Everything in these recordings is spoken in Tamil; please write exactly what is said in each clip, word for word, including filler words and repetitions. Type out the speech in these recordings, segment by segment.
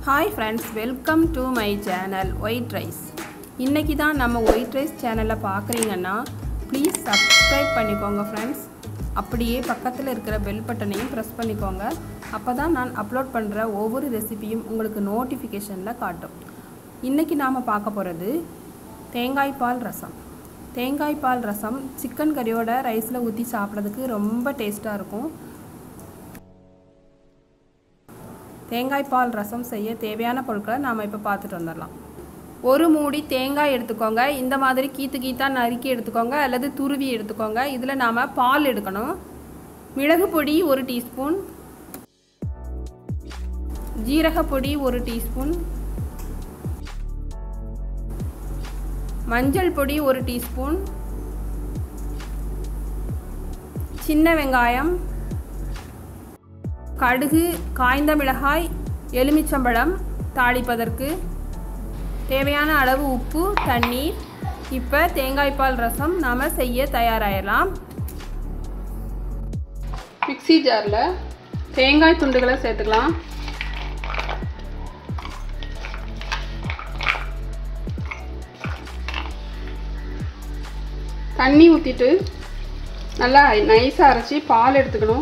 Hi friends, welcome to my channel White Rice. இன்னைக்கு தான் நம்ம White Rice சேனலை பார்க்குறீங்கன்னா ப்ளீஸ் சப்ஸ்கிரைப் பண்ணிக்கோங்க ஃப்ரெண்ட்ஸ். அப்படியே பக்கத்தில் இருக்கிற பெல் பட்டனையும் ப்ரெஸ் பண்ணிக்கோங்க. அப்போ தான் நான் அப்லோட் பண்ணுற ஒவ்வொரு ரெசிபியும் உங்களுக்கு நோட்டிஃபிகேஷனில் காட்டும். இன்றைக்கி நாம் பார்க்க போகிறது தேங்காய் பால் ரசம். தேங்காய் பால் ரசம் சிக்கன் கறியோட ரைஸில் ஊற்றி சாப்பிட்றதுக்கு ரொம்ப டேஸ்ட்டாக இருக்கும். தேங்காய் பால் ரசம் செய்ய தேவையான பொருட்களை நாம் இப்போ பார்த்துட்டு வந்துடலாம். ஒரு மூடி தேங்காய் எடுத்துக்கோங்க. இந்த மாதிரி கீத்து கீத்தாக நறுக்கி எடுத்துக்கோங்க அல்லது துருவி எடுத்துக்கோங்க. இதில் நாம் பால் எடுக்கணும். மிளகு பொடி ஒரு டீஸ்பூன், ஜீரக பொடி ஒரு டீஸ்பூன், மஞ்சள் பொடி ஒரு டீஸ்பூன், சின்ன வெங்காயம், கடுகு, காய்ந்த மிளகாய், எலுமிச்சம்பழம் தாளிப்பதற்கு தேவையான அளவு உப்பு, தண்ணீர். இப்போ தேங்காய் பால் ரசம் நாம் செய்ய தயாராகிடலாம். மிக்ஸி ஜாரில் தேங்காய் துண்டுகளை சேர்த்துக்கலாம். தண்ணி ஊற்றிட்டு நல்லா நைஸாக அரைச்சி பால் எடுத்துக்கணும்.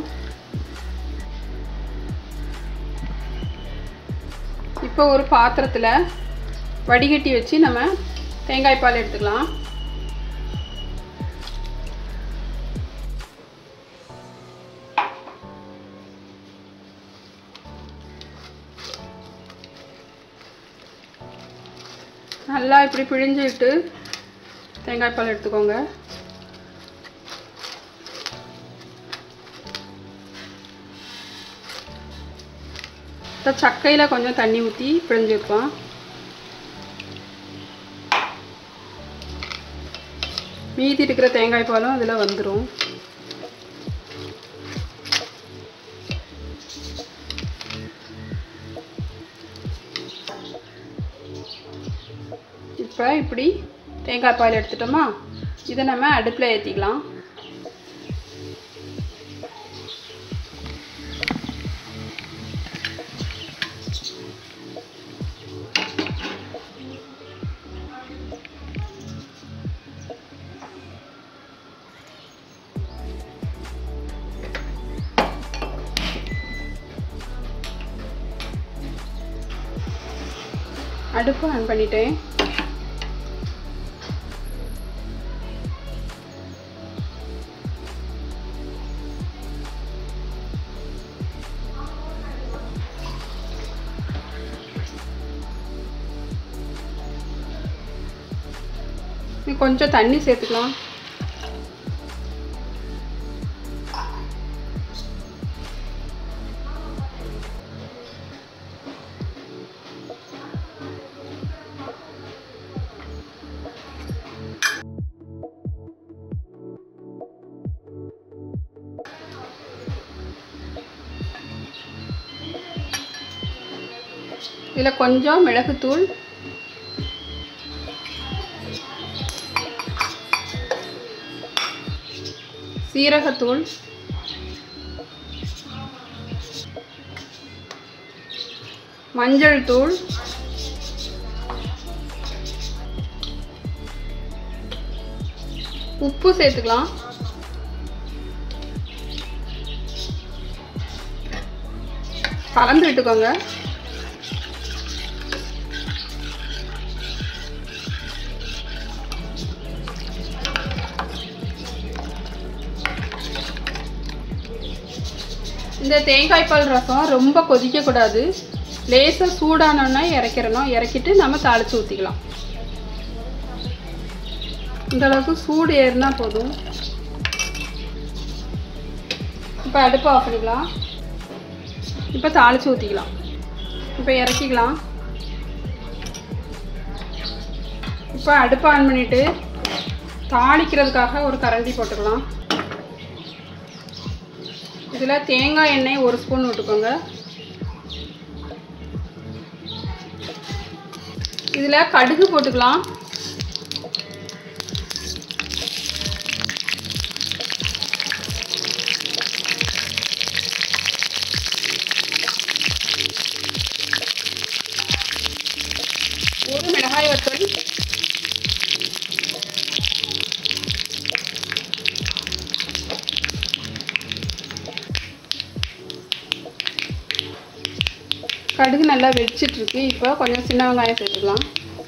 இப்போ ஒரு பாத்திரத்தில் வடிகட்டி வச்சு நம்ம தேங்காய் பால் எடுத்துக்கலாம். நல்லா இப்படி பிழிஞ்சு விட்டு தேங்காய் பால் எடுத்துக்கோங்க. சக்கையில் கொஞ்சம் தண்ணி ஊற்றி பிழிஞ்சு வைப்போம். மீதி இருக்கிற தேங்காய் பாலும் அதில் வந்துடும். இப்போ இப்படி தேங்காய் பால் எடுத்துட்டோமா, இதை நம்ம அடுப்பில் ஏற்றிக்கலாம். அடுப்பு ஆன் பண்ணிட்டேன். கொஞ்சம் தண்ணி சேர்த்துக்கலாம். இதில் கொஞ்சம் மிளகுத்தூள், சீரகத்தூள், மஞ்சள் தூள், உப்பு சேர்த்துக்கலாம். கலந்து விட்டுக்கோங்க. இந்த தேங்காய் பால் ரசம் ரொம்ப கொதிக்கக்கூடாது. லேசாக சூடானோன்னா இறக்கிடணும். இறக்கிட்டு நம்ம தாளித்து ஊற்றிக்கலாம். இந்தளவுக்கு சூடு ஏறினா போதும். இப்போ அடுப்பு ஆஃப் பண்ணிக்கலாம். இப்போ தாளித்து ஊற்றிக்கலாம். இப்போ இறக்கிக்கலாம். இப்போ அடுப்பு ஆன் பண்ணிவிட்டு தாளிக்கிறதுக்காக ஒரு கரண்டி போட்டுக்கலாம். இதில் தேங்காய் எண்ணெய் ஒரு ஸ்பூன் விட்டுக்கோங்க. இதில் கடுகு போட்டுக்கலாம். கடுகு நல்லா வெடிச்சிட்ருக்கு. இப்போ கொஞ்சம் சின்ன வெங்காயம் சேர்த்துக்கலாம்.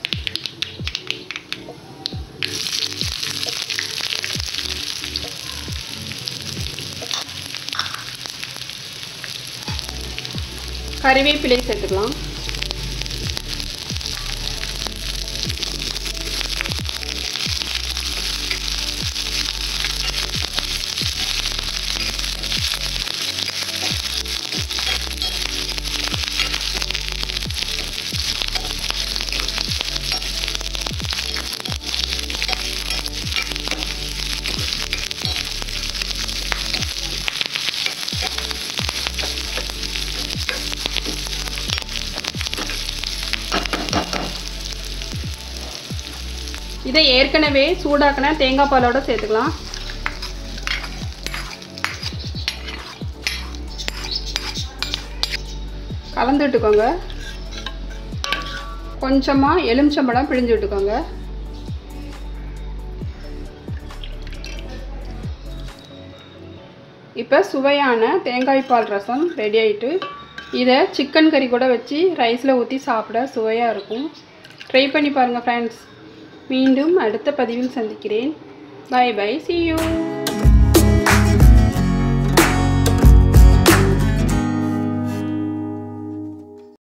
கறிவேப்பிலை சேர்த்துக்கலாம். இதை ஏற்கனவே சூடாக்கின தேங்காய் பாலோட சேர்த்துக்கலாம். கலந்து விட்டுக்கோங்க. கொஞ்சமாக எலுமிச்சம்பழம் பிழிஞ்சு விட்டுக்கோங்க. இப்போ சுவையான தேங்காய் பால் ரசம் ரெடி ஆகிட்டு, இதை சிக்கன் கறி கூட வச்சு ரைஸில் ஊற்றி சாப்பிட சுவையாக இருக்கும். ட்ரை பண்ணி பாருங்கள் ஃப்ரெண்ட்ஸ். மீண்டும் அடுத்த பதிவில் சந்திக்கிறேன். Bye bye, see you.